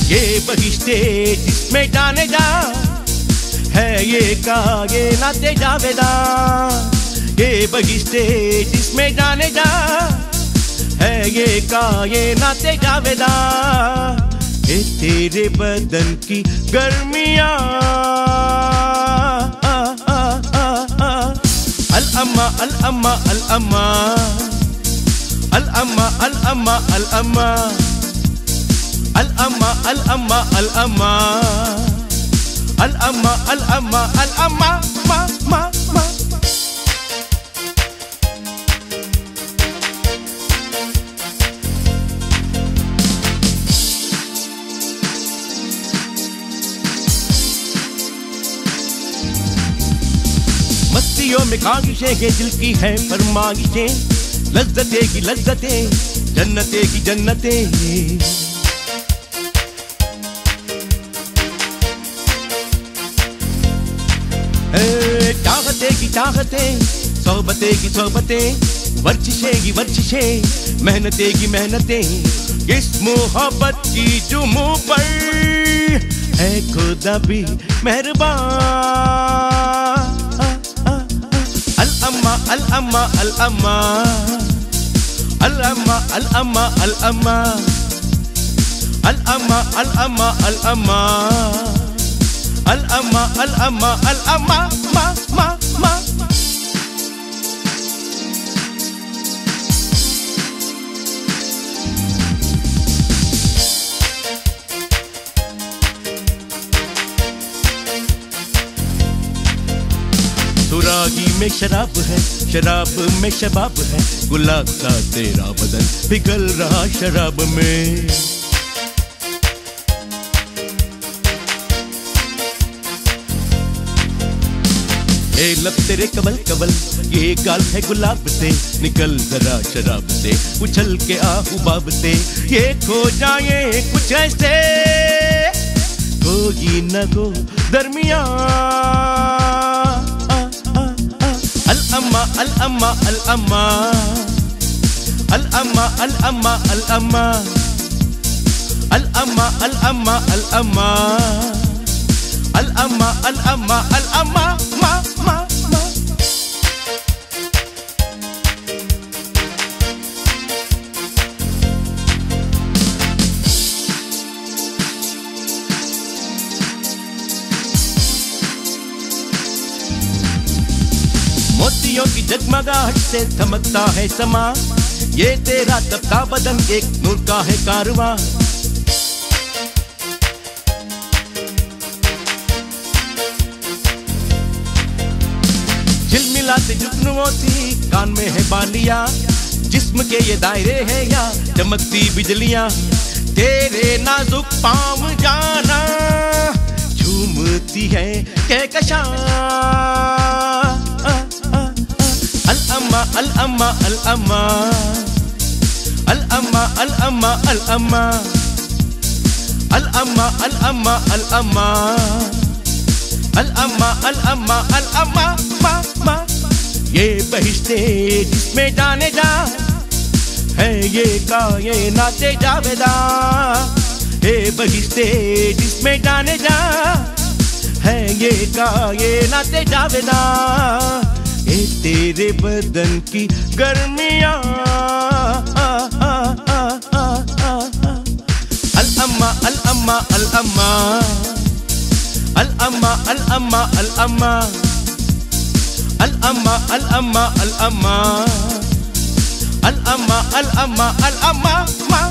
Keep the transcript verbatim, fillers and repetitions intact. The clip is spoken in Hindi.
ये बहिश्ते जिसमें जाने जा है ये कायनाते जावेदा। ये बहिश्ते जिसमें जाने जा है ये कायनाते जावेदा। ये तेरे बदन की गर्मियाँ अल-अम्मा अल-अम्मा अल-अम्मा अल-अम्मा अल-अम्मा अल-अम्मा अल-अम्मा अल-अम्मा अल-अम्मा अल-अम्मा अल-अम्मा अल-अम्मा मा मा मा। मस्तियों में ख्वाहिशें ये दिल की है फरमाइशें, लज्जतें की लज्जतें जन्नतें की जन्नतें। चाहते की चाहतें सोहबतें की सोहबतें, वर्जिशें की वर्जिशें मेहनतें की मेहनतें। इस मोहब्बत की जो मुँह पर है खुदा भी मेहरबान। अल-अम्मा अल-अम्मा अल-अम्मा अल-अम्मा अल-अम्मा अल-अम्मा अल-अम्मा अल-अम्मा अल-अम्मा अल-अम्मा अल-अम्मा अल-अम्मा मा मा मा। सुराही में शराब है, शराब में शबाब है, गुलाब सा तेरा बदन पिघल रहा शराब में। ए लब तेरे कबल कबल, ये गाल है गुलाब से, निकल जरा शराब से, उछल के आहुबाब से, ये खो जाए कुछ ऐसे कोई न को दरमिया। अल-अम्मा अल-अम्मा अल-अम्मा अल-अम्मा अल-अम्मा अल-अम्मा अल-अम्मा अल-अम्मा अल-अम्मा अल-अम्मा अल-अम्मा अल-अम्मा मा मा मा। मोतियों की जगमगाहट से धमकता है समा, ये तेरा तपता बदन एक नूर का है कारवां। झिलमिलाते जुगनुओं सी कान में है बालियां, जिस्म के ये दायरे हैं या चमकती बिजलियां। तेरे नाजुक पाँव जाना झूमती है कहकशां। अल-अम्मा अल-अम्मा अल-अम्मा अल-अम्मा अल-अम्मा अल-अम्मा अल-अम्मा अल-अम्मा अल-अम्मा अल-अम्मा अल-अम्मा अल-अम्मा मा मा। ये बहिश्ते जिसमें जाने जा है ये कायनाते जावेदा। ये बहिश्ते जिसमें जाने जा है ये कायनाते जावेदा। ये तेरे बदन की गर्मियाँ अल-अम्मा अल-अम्मा अल-अम्मा अल-अम्मा अल-अम्मा अल-अम्मा अल-अम्मा अल-अम्मा अल-अम्मा अल-अम्मा अल-अम्मा अल-अम्मा मा